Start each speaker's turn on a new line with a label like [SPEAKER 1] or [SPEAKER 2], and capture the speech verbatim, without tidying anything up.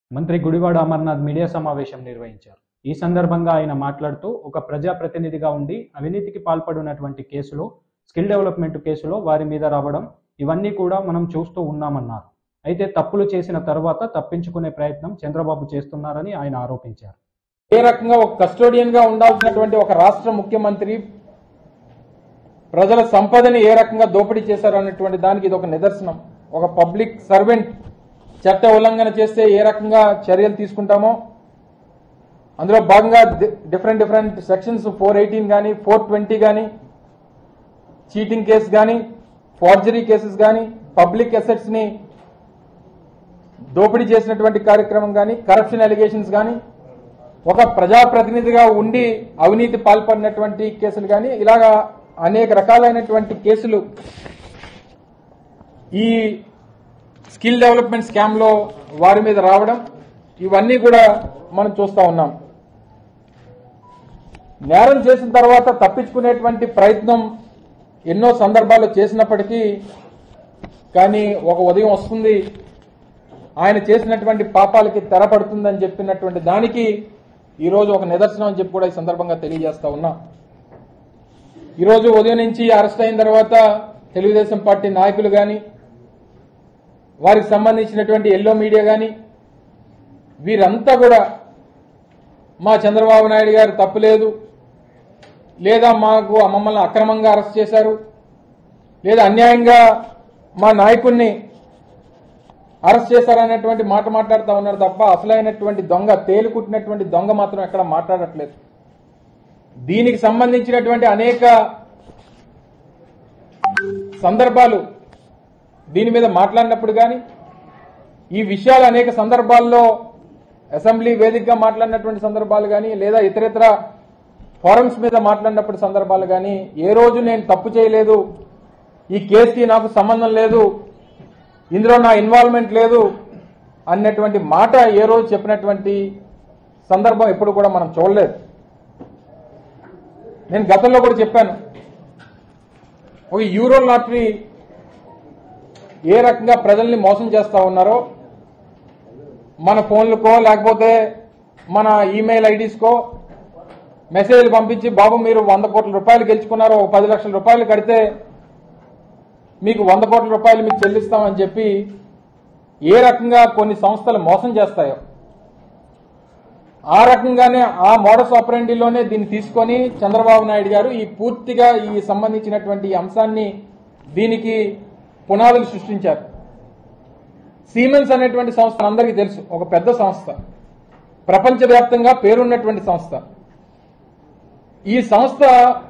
[SPEAKER 1] మంత్రి గుడివాడ అమర్నాథ్ మీడియా సమావేశం నిర్వహించారు. ఈ సందర్భంగా ఆయన మాట్లాడుతూ ఒక ప్రజాప్రతినిధిగా ఉండి అవినీతికి పాల్పడినటువంటి కేసులో స్కిల్ డెవలప్మెంట్ కేసులో వారి మీద రావడం ఇవన్నీ కూడా మనం చూస్తూ ఉన్నామన్నారు. అయితే తప్పులు చేసిన తర్వాత తప్పించుకునే ప్రయత్నం చంద్రబాబు చేస్తున్నారని ఆయన ఆరోపించారు.
[SPEAKER 2] ఏ రకంగా ఒక కస్టోడియన్ గా ఉండాల్సినటువంటి ఒక రాష్ట్ర ముఖ్యమంత్రి ప్రజల సంపదని ఏ రకంగా దోపిడీ చేశారన్నటువంటి దానికి ఇది ఒక నిదర్శనం. ఒక పబ్లిక్ సర్వెంట్ చట్ట ఉల్లంఘన చేస్తే ఏ రకంగా చర్యలు తీసుకుంటామో అందులో భాగంగా different different sections four eighteen కానీ ఫోర్ ట్వంటీ కానీ చీటింగ్ కేసు కానీ ఫార్జరీ కేసెస్ కానీ పబ్లిక్ అసెట్స్ ని దోపిడీ చేసినటువంటి కార్యక్రమం కానీ కరప్షన్ అలిగేషన్స్ కానీ ఒక ప్రజాప్రతినిధిగా ఉండి అవినీతి పాల్పడినటువంటి కేసులు కానీ ఇలాగా అనేక రకాలైనటువంటి కేసులు ఈ స్కిల్ డెవలప్మెంట్ స్కామ్ లో వారి మీద రావడం ఇవన్నీ కూడా మనం చూస్తా ఉన్నాం. నేరం చేసిన తర్వాత తప్పించుకునేటువంటి ప్రయత్నం ఎన్నో సందర్భాల్లో చేసినప్పటికీ కానీ ఒక ఉదయం వస్తుంది ఆయన చేసినటువంటి పాపాలకి తెరపడుతుందని చెప్పినటువంటి దానికి ఈరోజు ఒక నిదర్శనం అని చెప్పి కూడా ఈ సందర్భంగా తెలియజేస్తా ఉన్నా. ఈరోజు ఉదయం నుంచి అరెస్ట్ అయిన తర్వాత తెలుగుదేశం పార్టీ నాయకులు కానీ వారికి సంబంధించినటువంటి ఎల్లో మీడియా కానీ వీరంతా కూడా మా చంద్రబాబు నాయుడు గారు తప్పులేదు, లేదా మాకు మమ్మల్ని అక్రమంగా అరెస్ట్ చేశారు, లేదా అన్యాయంగా మా నాయకుడిని అరెస్ట్ చేశారనేటువంటి మాట మాట్లాడుతూ ఉన్నారు తప్ప అసలైనటువంటి దొంగ తేలికుట్టినటువంటి దొంగ మాత్రం ఎక్కడ మాట్లాడట్లేదు. దీనికి సంబంధించినటువంటి అనేక సందర్భాలు దీని మీద మాట్లాడినప్పుడు కానీ ఈ విషయాలు అనేక సందర్భాల్లో అసెంబ్లీ వేదికగా మాట్లాడినటువంటి సందర్భాలు కానీ లేదా ఇతరితర ఫోరమ్స్ మీద మాట్లాడినప్పుడు సందర్భాలు కానీ ఏ రోజు నేను తప్పు చేయలేదు, ఈ కేసుకి నాకు సంబంధం లేదు, ఇందులో నా ఇన్వాల్వ్మెంట్ లేదు అన్నటువంటి మాట ఏ రోజు చెప్పినటువంటి సందర్భం ఎప్పుడు కూడా మనం చూడలేదు. నేను గతంలో కూడా చెప్పాను, ఒక యూరో లాటరీ ఏ రకంగా ప్రజల్ని మోసం చేస్తా ఉన్నారో మన ఫోన్లకో లేకపోతే మన ఈమెయిల్ ఐడీస్కో మెసేజ్లు పంపించి బాబు మీరు వంద కోట్ల రూపాయలు గెలుచుకున్నారు, ఒక పది లక్షల రూపాయలు కడితే మీకు వంద కోట్ల రూపాయలు మీకు చెల్లిస్తామని చెప్పి ఏ రకంగా కొన్ని సంస్థలు మోసం చేస్తాయో ఆ రకంగానే ఆ మోడస్ ఆపరెండిలోనే దీన్ని తీసుకొని చంద్రబాబు నాయుడు గారు ఈ పూర్తిగా ఈ సంబంధించినటువంటి అంశాన్ని దీనికి పునాదులు సృష్టించారు. సీమెన్స్ అనేటువంటి సంస్థ అందరికీ తెలుసు, ఒక పెద్ద సంస్థ, ప్రపంచవ్యాప్తంగా పేరున్నటువంటి సంస్థ. ఈ సంస్థ